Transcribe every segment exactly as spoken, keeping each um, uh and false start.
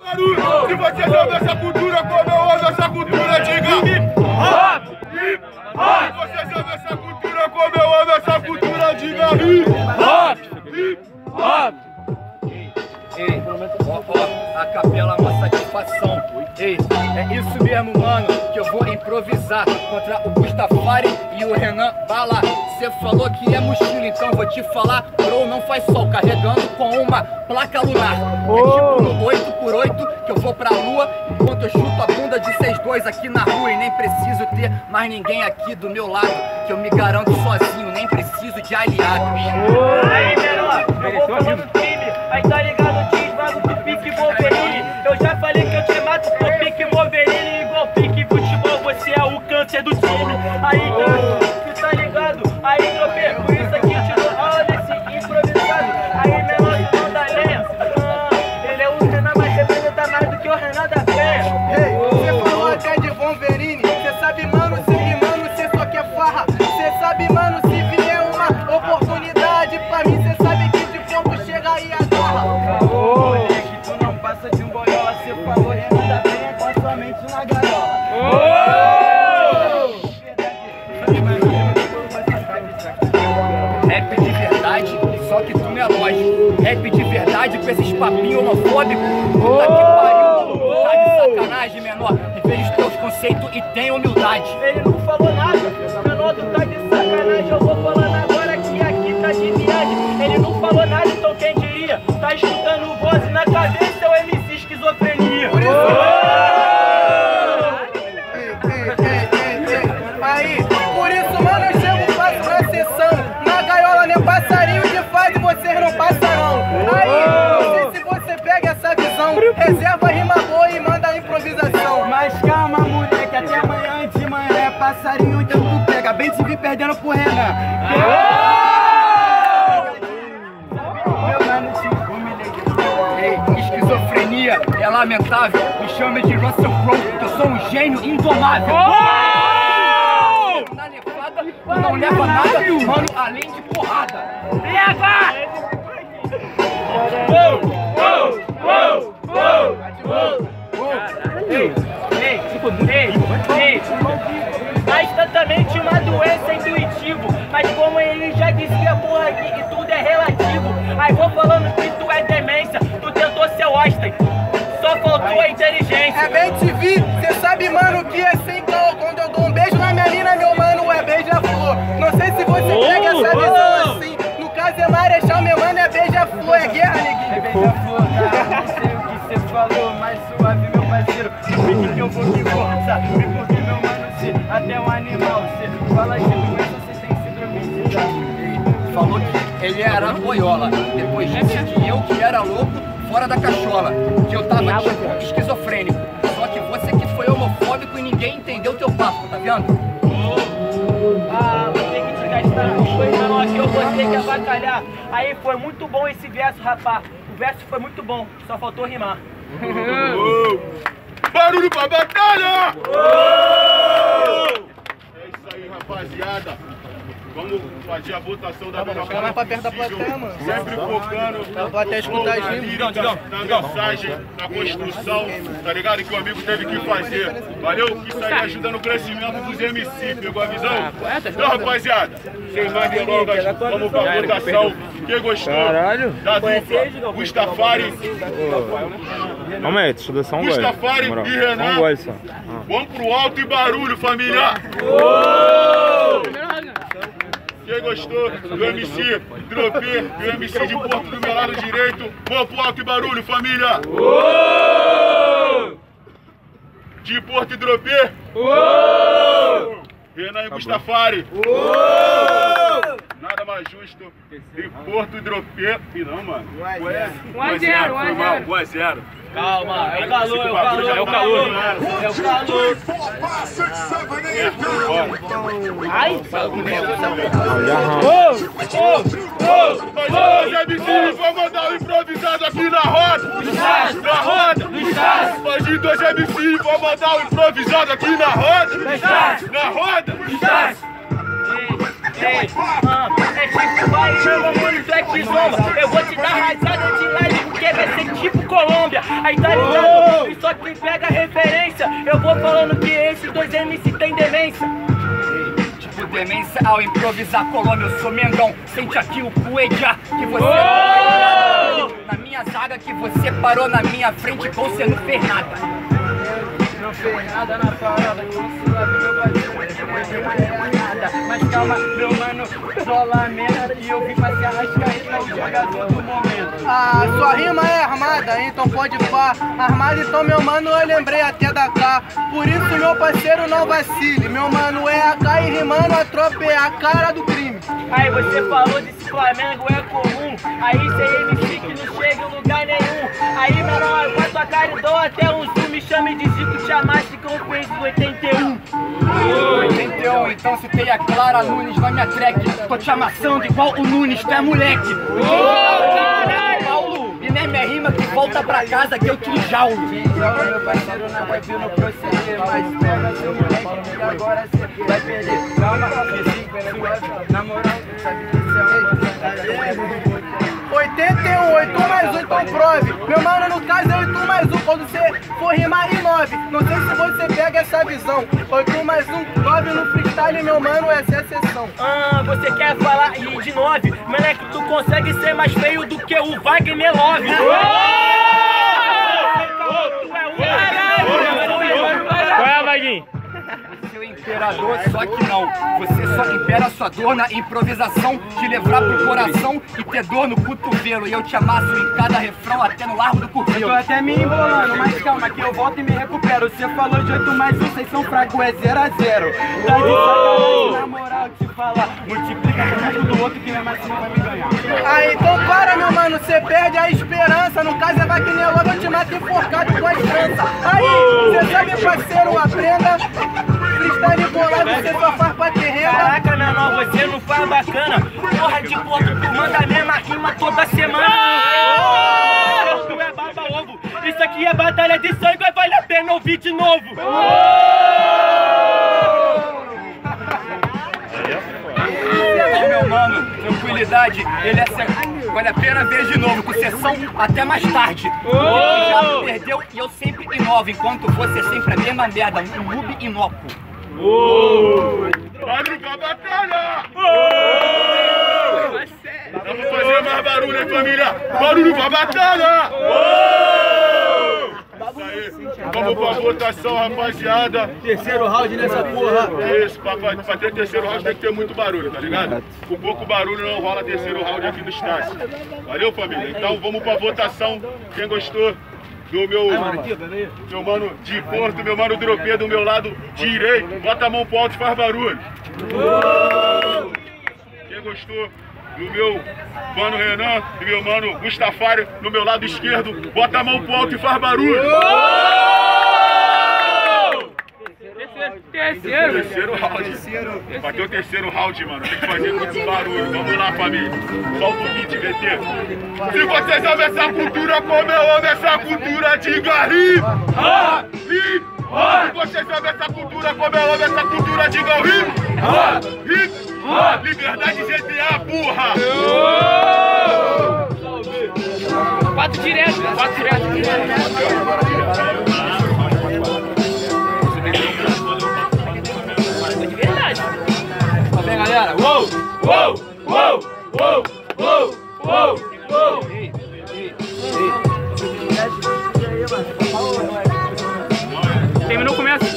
Barulho, se você sabe essa cultura, como eu amo essa cultura, diga hip hop! Hip hop! Se você sabe essa cultura, como eu amo essa cultura, diga hip hop! Hip hop! Ei, ó, ó, a capela é uma satisfação. Ei, é isso mesmo, mano, que eu vou improvisar contra o Gustafari e o Renan Bala. Cê falou que é mochila, então vou te falar, bro, não faz sol, carregando com uma placa lunar. É tipo no oito por oito que eu vou pra lua, enquanto eu chuto a bunda de seis dois aqui na rua. E nem preciso ter mais ninguém aqui do meu lado, que eu me garanto sozinho, nem preciso de aliados. Aí, menor, eu vou falando time, aí tá ligado, desvago do pique Wolverine. Eu já falei que eu te mato por pique Wolverine, igual pique futebol, você é o câncer do time. Aí, tá, tu tá ligado? Aí, tropê, por isso aqui te dou aula desse improvisado. Aí, menor, tu não dá lenha. Ah, ele é o Renan, mas representa mais do que o Renan da Penha. Ei, você falou até de Wolverine, cê sabe, mano, se rimando, cê só quer farra. Cê sabe, mano, se vier uma oportunidade pra mim, cê sabe que de ponto chega aí agarra. Ô, moleque, tu não passa de um boiola, cê falou Renan da Penha com a sua mente na gaiola. Rap de verdade, só que tu não é lógico. Rap de verdade com esses papinhos homofóbicos. Puta que pariu, tá de sacanagem, menor. Reveja os teus conceitos e tenha humildade. Ele não falou nada, menor, tu tá de sacanagem. Eu vou falando agora que aqui tá de viagem. Ele não falou nada, então quem diria? Tá escutando voz e na cabeça é o M C esquizofrenia. Por isso... Aí, por isso, mano, eu chego fácil na sessão. Na gaiola, né, passarinho de faz e vocês não passarão. Aí, não sei se você pega essa visão. Reserva a rima boa e manda a improvisação. Mas calma, moleque, até amanhã de manhã é passarinho, então tu pega. Bem te vi perdendo pro Renan. Ei, esquizofrenia é lamentável. Me chame de Russell Crowe, que eu sou um gênio indomável. Na levada, tu não leva nada, mano, além de porrada. Leva! Ei, ei, ei, ei, há instantaneamente uma doença intuitivo, mas como ele já dizia, porra, aqui e tudo é relativo. Aí vou falando que tu é demência, tu tentou ser o Einstein, só faltou a inteligência. É bem te vi, cê sabe, mano, que é sem caô. Quando eu dou um beijo na minha mina, meu mano, é beija-flor. Não sei se você pega essa visão assim. No caso é Marechal, meu mano, é beija-flor, é guerra, neguinho. É beija-flor, tá? Não sei o que cê falou, mas suave, meu parceiro. Fique que eu vou que vou, sabe? Porque meu mano, se até um animal, cê fala de doença, cê tem síndrome de Down. Falou que ele era boiola, depois disse que eu que era louco fora da cachola, que eu tava tipo esquizofrênico. Só que você que foi homofóbico e ninguém entendeu teu papo, tá vendo? Ah, vou ter que te gastar uma coisa não, aqui eu vou ter que avacalhar. Aí foi muito bom esse verso, rapá. O verso foi muito bom, só faltou rimar. Barulho pra batalha! É isso aí, rapaziada. Vamos fazer a votação da melhor forma mais pra perto da possível, plateia, mano. sempre focando Pra plateia escutar as na rimas. lírica, na mensagem, na construção, tá ligado? Que o amigo teve que fazer. Valeu? Isso aí ajuda no crescimento dos M C, pegou a visão? Então, rapaziada, sem mais delongas, vamos pra votação. Quem gostou da dupla Gustafari, Calma aí, deixa eu dar só um gole. Gustafari Na moral, e só um Renan, gole só. vamos pro alto e barulho, família! Quem gostou do M C Dropê, do M C de Porto do meu lado direito, vamos pro alto e barulho, família! De Porto e Dropê, Renan e Gustafari. Nada mais justo de Porto e Dropê. E não, mano. um a zero, um a zero. Calma, é o calor, é o calor, é o calor, é o calor. Ai, Mas M C, vou mandar um improvisado aqui na roda. Na roda. Mas de dois M C, vou mandar um improvisado aqui na roda. Na roda. Ei, ah, é tipo vai, meu mano, tu é que zomba. Eu vou te dar rasada de live porque vai ser tipo Colômbia. Aí tá ligado? só quem pega a referência. Eu vou falando que esses dois M C tem demência. Tipo demência ao improvisar colônia, eu sou Mengão. Sente aqui o Cuejá que você não fez nada. Na minha zaga que você parou na minha frente, você não fez nada. Não fez nada na parada, que você sabe meu parceiro, não é nada. Mas calma, meu mano, só lamenta que eu vim pra se arrascar o jogador do momento. Ah, sua rima é armada, então pode pá. Armada, então meu mano, eu lembrei até da K. Por isso meu parceiro não vacile. Meu mano é A K e rimando a tropa é a cara do crime. Aí você falou desse Flamengo é comum. Aí cê M C que não chega em lugar nenhum. Aí menor, eu faço a cara e dou até um zoom. Me chame de Zico, te amasse com o Quentin do oitenta e um. oitenta e um, então citei a Clara Nunes na minha track. Tô te amassando igual o Nunes, tu é moleque. Ô, caralho! Paulo, e nem minha rima que volta pra casa que eu te enjaulo. Joga meu parceiro na vibe no proceder, mas pega seu moleque que agora cê vai perder. Calma, F, na moral, sabe que isso é uma oitenta e um, oito mais um, então prove. Meu mano, no caso é oito mais um, quando você for rimar em nove. Não sei se você pega essa visão. oito mais um, nove no freestyle, meu mano, essa é a sessão. Ah, você quer falar e de nove? Moleque, tu consegue ser mais feio do que o Wagner Love. Qual é, Vaguinho? Seu imperador, só que não. Você só impera sua dor na improvisação, te levar pro coração e ter dor no cotovelo. E eu te amasso em cada refrão até no largo do curvelo. Tô até me embolando, mas calma que eu volto e me recupero. Você falou de oito mais um, vocês são fracos, é zero a zero. Tá de sacanagem, na moral te falar. Multiplica com o resto do outro que mesmo assim não vai me ganhar. Ah, então para, meu mano, você perde a esperança. No caso é Wagner Love, eu te mato enforcado com a estrança. Aí, você sabe, parceiro, aprenda. Freestyle bolado, você só faz pra ter renda. Caraca, menor, você não faz bacana. Porra de porto, tu manda a mesma rima toda semana. Oh! Tu é baba ovo. Isso aqui é batalha de sangue, vai valer a pena ouvir de novo. Aí, meu mano, tranquilidade, ele é certo. Vale a pena ver de novo, com sessão até mais tarde. Oh! Ele já me perdeu e eu sempre inovo, enquanto você sempre a mesma merda, um noob inócuo. Oh! Barulho pra batalha! Oh! Vamos fazer mais barulho, hein, família? Barulho pra batalha! Oh! Isso aí, vamos pra votação, rapaziada. Terceiro round nessa porra. Isso, pra, pra ter terceiro round tem que ter muito barulho, tá ligado? Com pouco barulho não rola terceiro round aqui no estádio. Valeu, família? Então vamos pra votação. Quem gostou do meu, meu mano de Porto, meu mano Dropê do meu lado direito, bota a mão pro alto e faz barulho. Quem gostou do meu mano Renan e meu mano Gustafari no meu lado esquerdo, bota a mão pro alto e faz barulho. Terceiro. Terceiro round. Vai ter o terceiro round, mano. Tem que fazer muito barulho. Vamos lá, família. Solta o beat, V T. Se vocês amam essa cultura como eu amo essa cultura, diga hip, hip. Se vocês amam essa cultura como eu amo essa cultura, diga hip, hip. Liberdade G T A, porra. Quatro direto, quatro direto. De verdade. Tá bem, galera? Uou, uou, uou, uou, uou, uou, uou. Ei, ei, ei. Terminou o começo.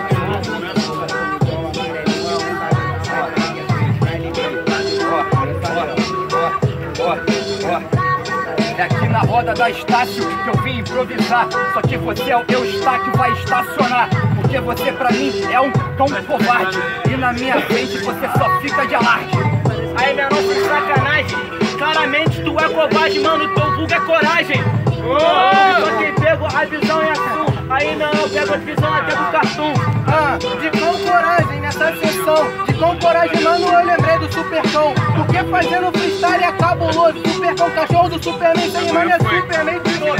É aqui na roda da Estácio que eu vim improvisar. Só que você é o Eustáquio, vai estacionar. Porque você pra mim é um cão covarde. E na minha frente você só fica de alarde. Aí, menor, sem sacanagem. Claramente tu é covarde, mano, teu vulgo é coragem. Oh! Só quem pegou a visão é assim. Aí não, eu pego a visão até do cartoon. Ah, de com coragem nessa sessão. De com coragem, mano, eu lembrei do Supercão. Porque fazendo freestyle é cabuloso. Supercão, cachorro do Superman, sem mano é Superman tiroso.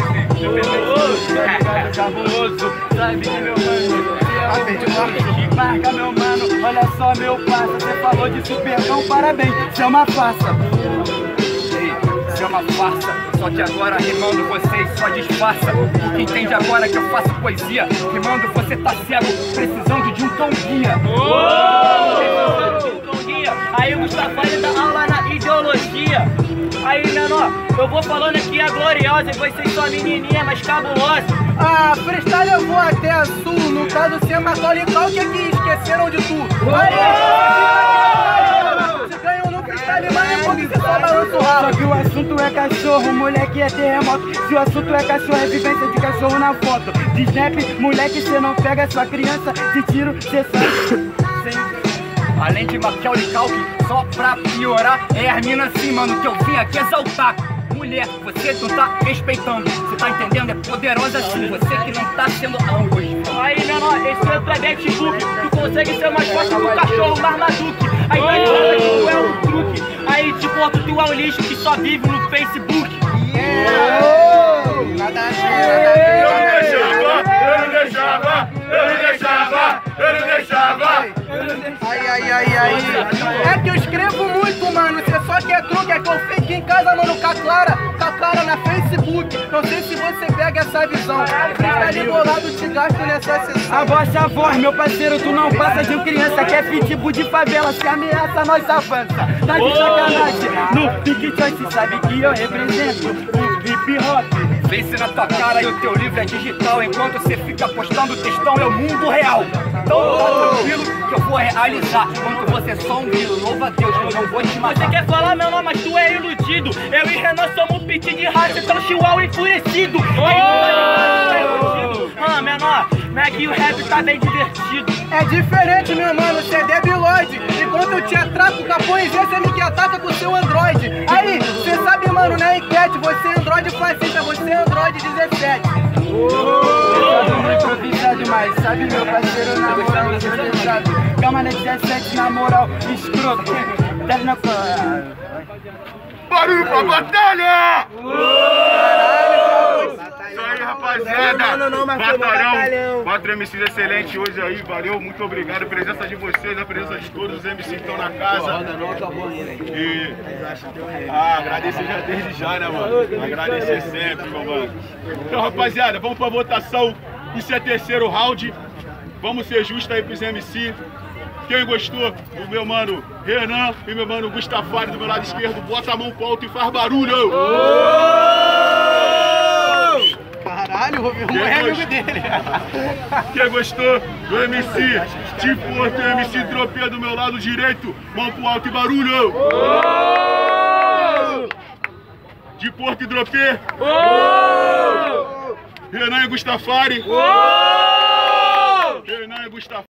Cabuloso, sabe que meu mano marca meu mano, olha só meu passo. Você falou de Supercão, parabéns, você é uma farsa. Isso é uma farsa, só que agora rimando vocês só disfarça. Porque entende agora que eu faço poesia. Rimando você tá cego, precisando de um cão guia. Aí o Gustafari dá aula na ideologia. Aí, menor, eu vou falando aqui a gloriosa e vocês são a menininha mais cabulosa. Ah, freestyle eu vou até a sul. No caso, ser Macaulay Culkin é que esqueceram de tu. Aí, você ganhou no freestyle, mas é porque você só balança o rabo. Só que o assunto é cachorro, moleque é terremoto. Se o assunto é cachorro, é vivência de cachorro na foto. De snap, moleque, cê não pega sua criança. De tiro, cê sabe. Além de Macaulay Culkin, só pra piorar, é as minas assim, mano, que eu vim aqui exaltar. Mulher, você não tá respeitando, você tá entendendo? É poderosa assim, você que não tá sendo ambos. Aí, menor, esse outro é netbook. Tu consegue ser mais forte que o cachorro Marmaduke. Aí tá de fala que tu é um truque. Aí de ponto tu é um lixo que só vive no Facebook. Yeah. Nada a ver, Eu não deixava, eu não deixava, eu não deixava, eu não deixava. Ai, ai, ai, ai. É que eu escrevo muito, mano. Você só quer truque, é que eu fico em casa, mano, com a Clara, com a Clara na Facebook. Não sei se você pega essa visão. Freestyle bolado, te gasto nessa sessão. A voz a voz, meu parceiro, tu não passa de um criança que é pitbull de favela. Se ameaça, nós avança. Tá de sacanagem. No Pique Choice, sabe que eu represento o hip hop. Vence na tua cara e o teu livro é digital. Enquanto você fica postando textão, é o mundo real. Então tá tranquilo que eu vou realizar. Enquanto você é só um grilo, louva a Deus, eu não vou te matar. Você quer falar, meu nome, mas tu é iludido. Eu e Renan somos um pit de raça, então chihuahua enfurecido. Aí tu é iludido. Ah, menor, Mac e o rap tá bem divertido. É diferente, meu mano, você é debilóide. Enquanto eu te atraco com a poesia, você me que ataca com o seu Android. Aí, você sabe, mano, na enquete, você é Android fascista, você é Android dezessete. Não improvisar demais, sabe, meu parceiro, na moral, você sabe. Calma na dezessete, na moral, escroto. Deve na... Barulho pra batalha! Isso aí, rapaziada! Não, não, mas Batalhão! Quatro M Cs excelentes hoje aí, valeu, muito obrigado. A presença de vocês, a presença de todos os M Cs que estão na casa. E... Ah, agradecer já desde já, né, mano? Agradecer sempre, meu mano. Então, rapaziada, vamos pra votação. Isso é terceiro round. Vamos ser justos aí pros M C. Quem gostou do meu mano Renan e meu mano Gustafari do meu lado esquerdo, bota a mão pro alto e faz barulho! Caralho, o meu é amigo dele. Quem gostou do M C Tipo Porto e M C Tropia do meu lado direito, mão pro alto e barulho! De Porto e Tropia! Renan e Gustafari! Renan e Gustafari!